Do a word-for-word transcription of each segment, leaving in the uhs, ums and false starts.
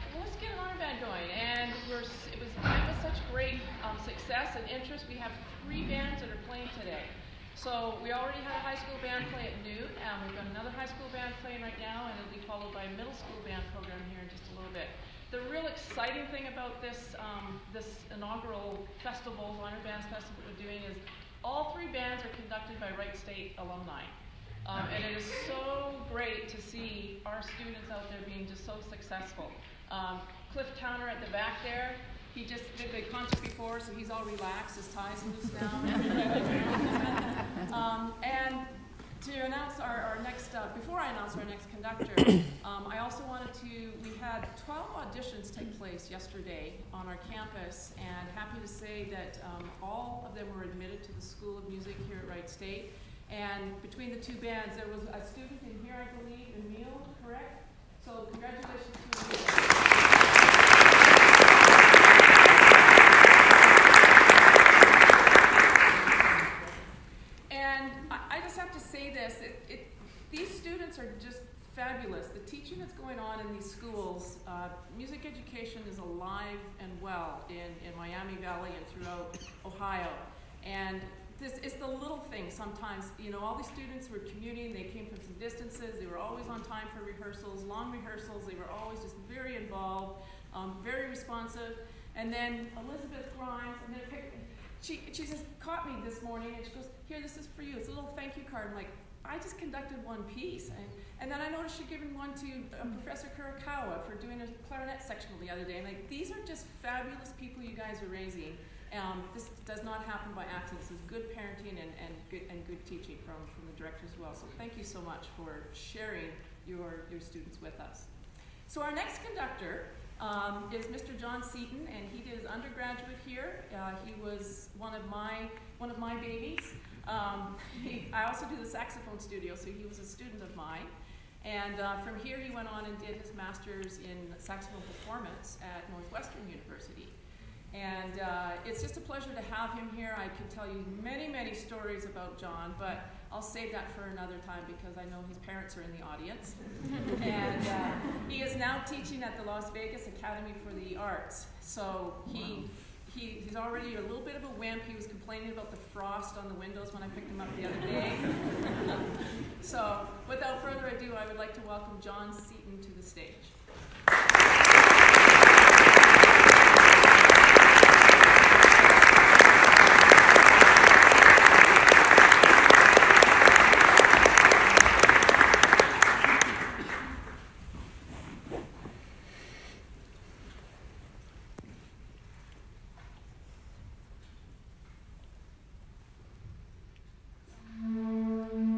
well, let's get an honor band going. And we're, it was met with such great um, success and interest. We have three bands that are playing today. So we already had a high school band play at noon. Um, we've got another high school band playing right now, and it'll be followed by a middle school band program here in just a little bit. The real exciting thing about this um, this inaugural festival, Honor Bands Festival we're doing, is all three bands are conducted by Wright State alumni. Um, and it is so great to see our students out there being just so successful. Um, Cliff Towner at the back there, he just did the concert before, so he's all relaxed, his tie's loose now. um, and to announce our, our next, uh, before I announce our next conductor, um, I also wanted to, we had twelve auditions take place yesterday on our campus, and happy to say that um, all of them were admitted to the School of Music here at Wright State. And between the two bands, there was a student in here, I believe, Emil, correct? So congratulations to Emil. And I, I just have to say this, it, it, these students are just fabulous. The teaching that's going on in these schools, uh, music education is alive and well in, in Miami Valley and throughout Ohio. And This, it's the little things sometimes. You know, all these students were commuting, they came from some distances, they were always on time for rehearsals, long rehearsals, they were always just very involved, um, very responsive. And then Elizabeth Grimes, and then pick, she, she just caught me this morning and she goes, here, this is for you, it's a little thank you card. I'm like, I just conducted one piece. And, and then I noticed she'd given one to uh, Professor Kurakawa for doing a clarinet sectional the other day. And like, these are just fabulous people you guys are raising. Um, this does not happen by accident. This is good parenting and, and, good, and good teaching from, from the director as well. So thank you so much for sharing your, your students with us. So our next conductor um, is Mister John Seaton, and he did his undergraduate here. Uh, he was one of my, one of my babies. Um, he, I also do the saxophone studio, so he was a student of mine. And uh, from here he went on and did his master's in saxophone performance at Northwestern University. And uh, it's just a pleasure to have him here. I could tell you many, many stories about John, but I'll save that for another time because I know his parents are in the audience. And uh, he is now teaching at the Las Vegas Academy for the Arts. So he, he, he's already a little bit of a wimp. He was complaining about the frost on the windows when I picked him up the other day. So without further ado, I would like to welcome John Seaton to the stage.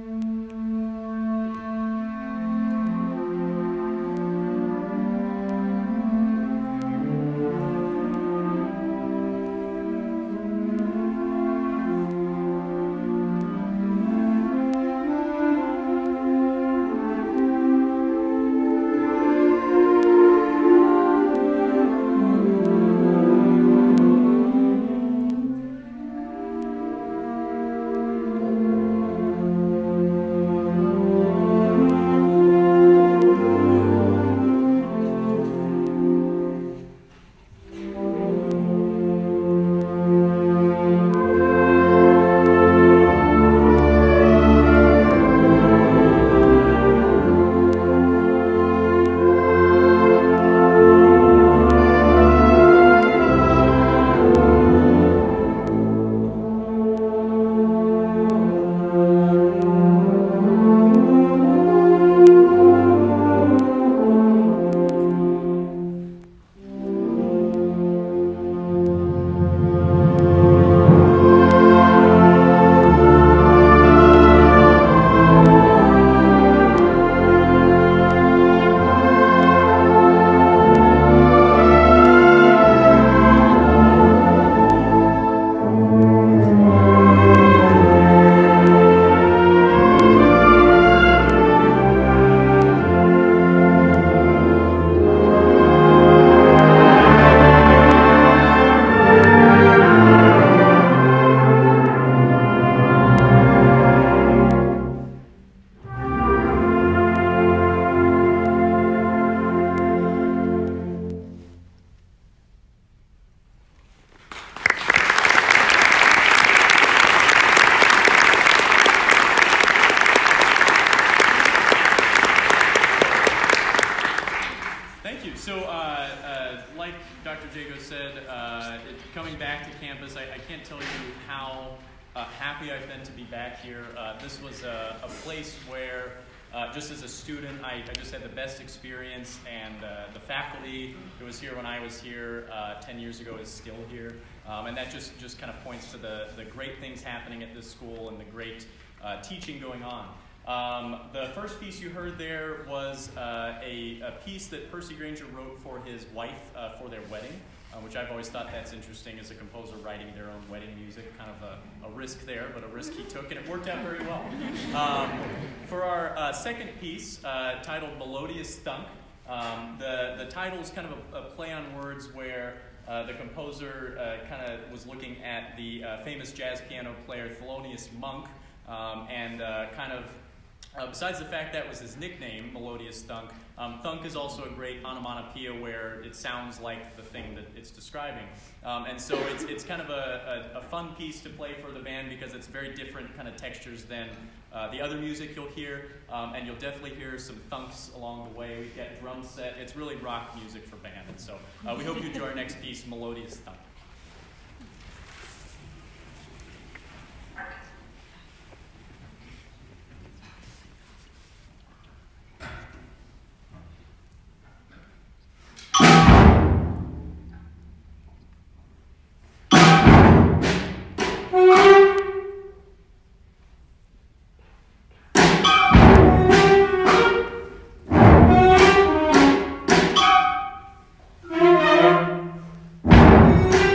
Thank like Doctor Jago said, uh, it, coming back to campus, I, I can't tell you how uh, happy I've been to be back here. Uh, this was a, a place where, uh, just as a student, I, I just had the best experience, and uh, the faculty who was here when I was here uh, ten years ago is still here. Um, and that just, just kind of points to the, the great things happening at this school and the great uh, teaching going on. Um, the first piece you heard there was uh, a, a piece that Percy Granger wrote for his wife uh, for their wedding, uh, which I've always thought that's interesting as a composer writing their own wedding music. Kind of a, a risk there, but a risk he took, and it worked out very well. Um, for our uh, second piece, uh, titled Melodious Thunk, um, the, the title is kind of a, a play on words where uh, the composer uh, kind of was looking at the uh, famous jazz piano player Thelonious Monk, um, and uh, kind of Uh, besides the fact that was his nickname, Melodious Thunk, um, thunk is also a great onomatopoeia where it sounds like the thing that it's describing. Um, and so it's, it's kind of a, a, a fun piece to play for the band because it's very different kind of textures than uh, the other music you'll hear. Um, and you'll definitely hear some thunks along the way. We've got drum set. It's really rock music for band. And so uh, we hope you enjoy our next piece, Melodious Thunk. Thank you.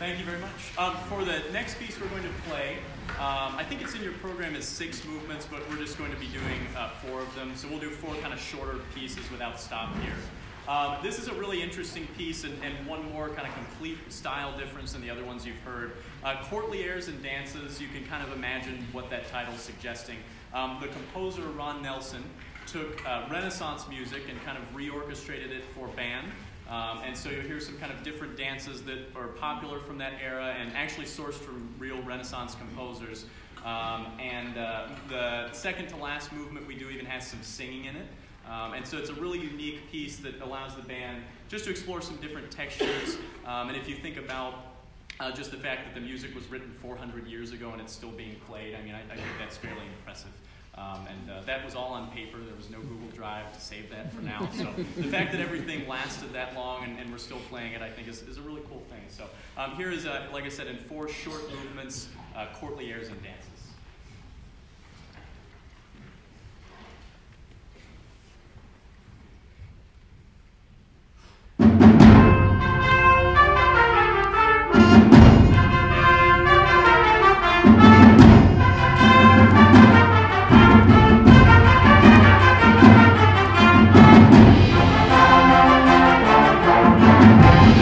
thank you very much. Um, for the next piece we're going to play, um, I think it's in your program as six movements, but we're just going to be doing uh, four of them. So we'll do four kind of shorter pieces without stop here. Um, this is a really interesting piece and, and one more kind of complete style difference than the other ones you've heard. Uh, Courtly Airs and Dances, you can kind of imagine what that title is suggesting. Um, the composer, Ron Nelson, took uh, Renaissance music and kind of reorchestrated it for band. Um, and so you'll hear some kind of different dances that are popular from that era and actually sourced from real Renaissance composers. Um, and uh, the second to last movement we do even has some singing in it. Um, and so it's a really unique piece that allows the band just to explore some different textures. Um, and if you think about uh, just the fact that the music was written four hundred years ago and it's still being played, I mean, I, I think that's fairly impressive. Um, and uh, that was all on paper. There was no Google Drive to save that for now. So the fact that everything lasted that long and, and we're still playing it, I think, is, is a really cool thing. So um, here is, uh, like I said, in four short movements, uh, Courtly Airs and Dances.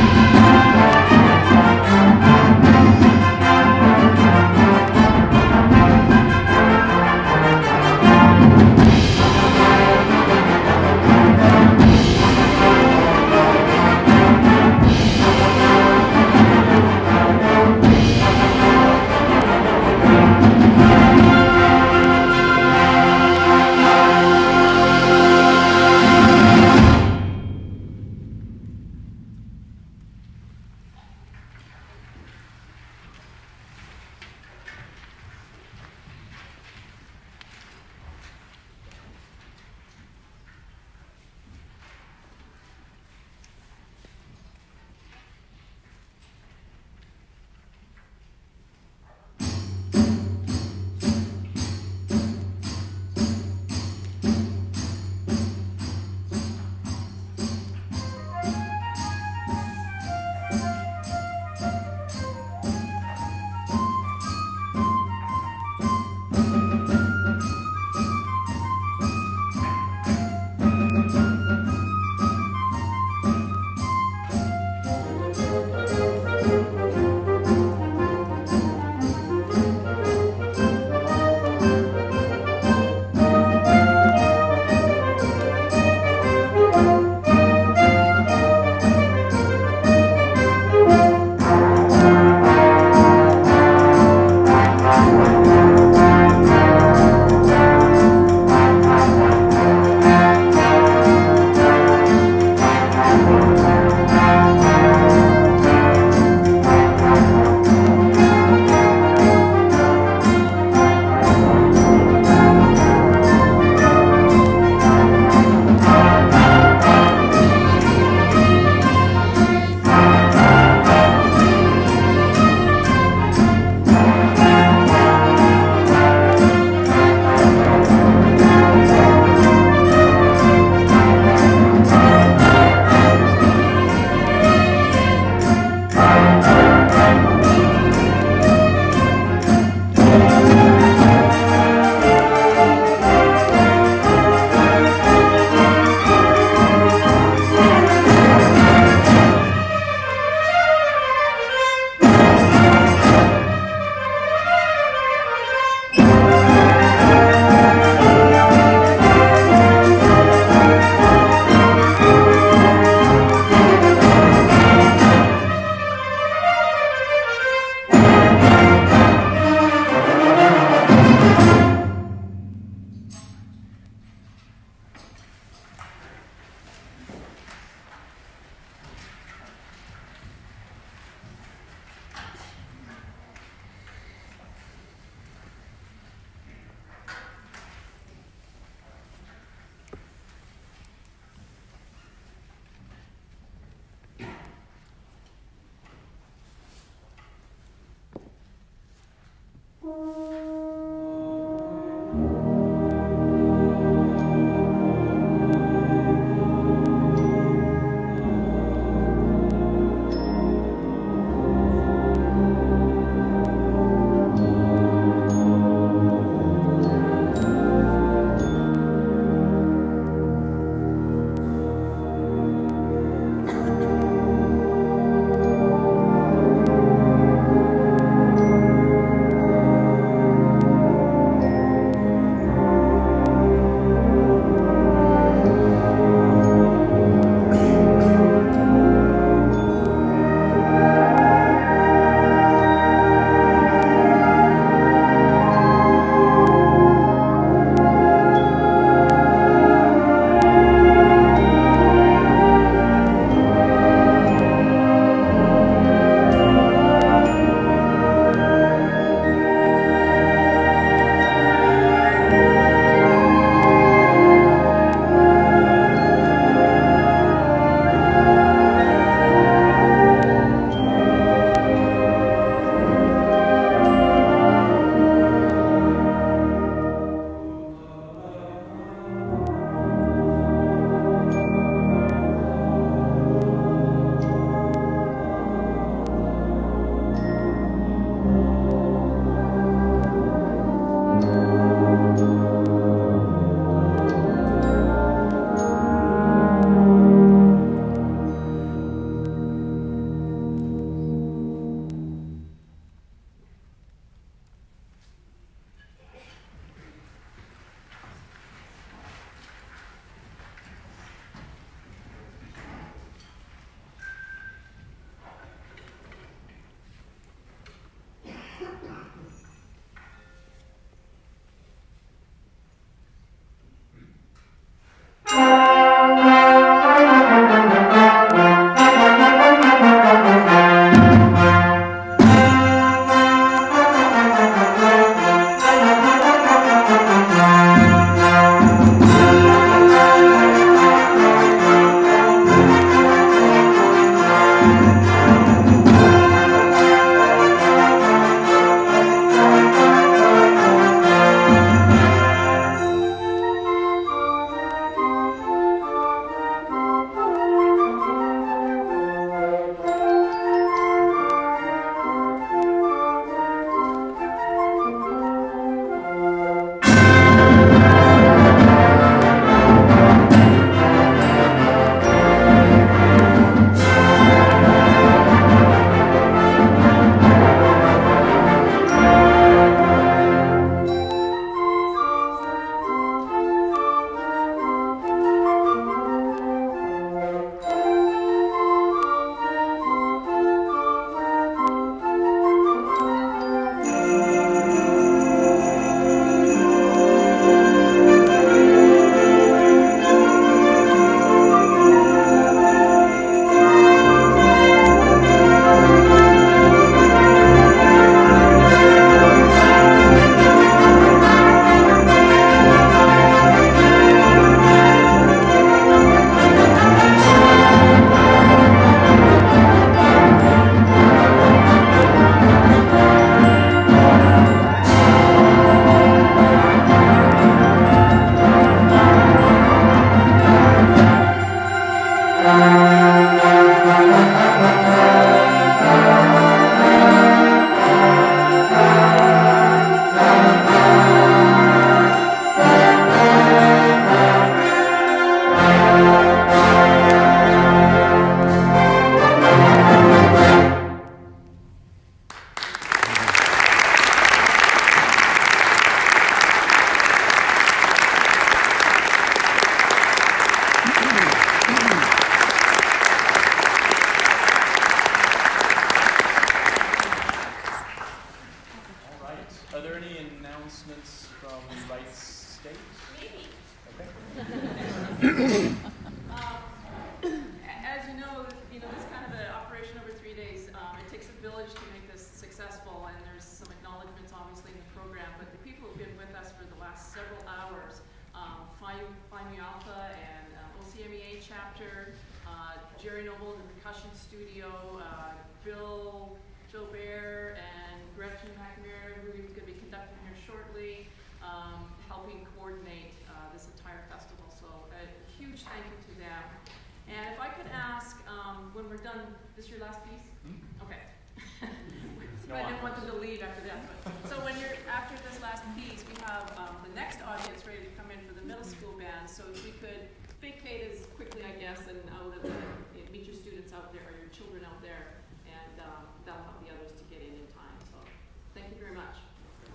Thank you. village to make this successful, and there's some acknowledgments obviously in the program, but the people who've been with us for the last several hours, um, Phi Mu Alpha and uh, O C M E A chapter, uh, Jerry Noble in the percussion studio, uh, Bill Jobert and Gretchen McNamara, who is going to be conducting here shortly, um, helping coordinate uh, this entire festival. So a huge thank you to them. And if I could ask, um, when we're done, this your last piece? Mm-hmm. Okay. No, I didn't want them to leave after that. But, so when you're after this last piece, we have um, the next audience ready to come in for the middle school band. So if we could vacate as quickly, I guess, and out of the, you know, meet your students out there or your children out there, and um, that'll help the others to get in in time. So thank you very much.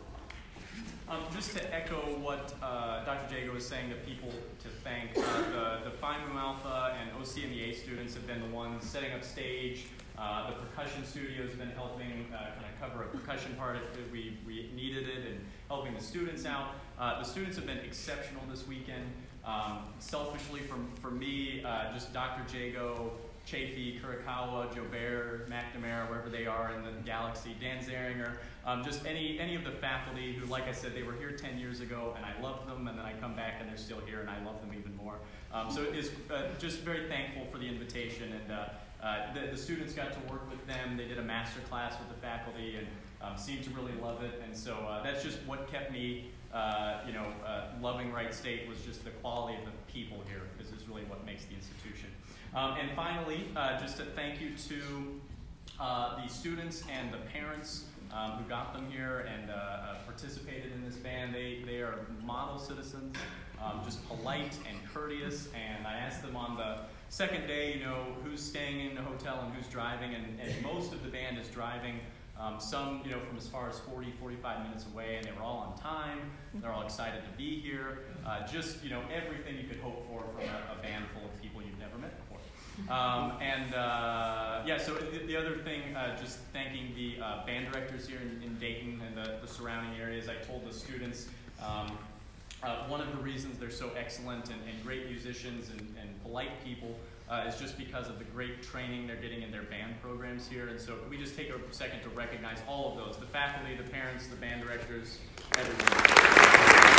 Um, just to echo what uh, Doctor Jago was saying, the people to thank, uh, the, the Phi Mu Alpha and O C M E A students have been the ones setting up stage. Uh, the percussion studio has been helping uh, kind of cover a percussion part if we, we needed it, and helping the students out. Uh, the students have been exceptional this weekend. Um, selfishly, for, for me, uh, just Doctor Jago, Chafee, Kurikawa, Jobert, McNamara, wherever they are in the galaxy, Dan Zeringer, um, just any any of the faculty who, like I said, they were here ten years ago, and I loved them, and then I come back and they're still here, and I love them even more. Um, so it is uh, just very thankful for the invitation, and uh, uh, the, the students got to work with them. They did a master class with the faculty, and um, seemed to really love it, and so uh, that's just what kept me, uh, you know, uh, loving Wright State, was just the quality of the people here. This is really what makes the institution. Um, and finally, uh, just a thank you to uh, the students and the parents um, who got them here and uh, uh, participated in this band. They, they are model citizens, um, just polite and courteous. And I asked them on the second day, you know, who's staying in the hotel and who's driving. And, and most of the band is driving. Um, some, you know, from as far as forty, forty-five minutes away, and they were all on time. They're all excited to be here. Uh, just, you know, everything you could hope for from a, a band full of people you've never met before. Um, and uh, yeah, so the, the other thing, uh, just thanking the uh, band directors here in, in Dayton and the, the surrounding areas. I told the students um, uh, one of the reasons they're so excellent and, and great musicians and, and polite people uh, is just because of the great training they're getting in their band programs here. And so can we just take a second to recognize all of those, the faculty, the parents, the band directors, everyone.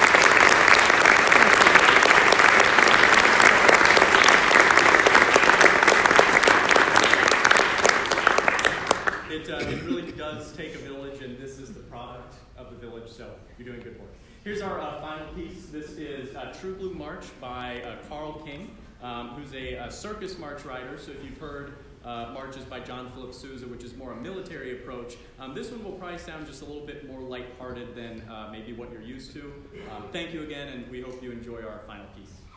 It, uh, it really does take a village, and this is the product of the village, so you're doing good work. Here's our uh, final piece. This is uh, True Blue March by uh, Carl King, um, who's a, a circus march rider. So if you've heard uh, marches by John Philip Sousa, which is more a military approach, um, this one will probably sound just a little bit more lighthearted than uh, maybe what you're used to. Um, thank you again, and we hope you enjoy our final piece.